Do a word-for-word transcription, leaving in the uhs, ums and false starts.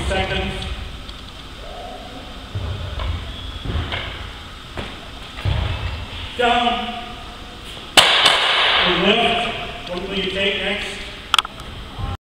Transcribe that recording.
seconds. Down. And lift. What will you take next?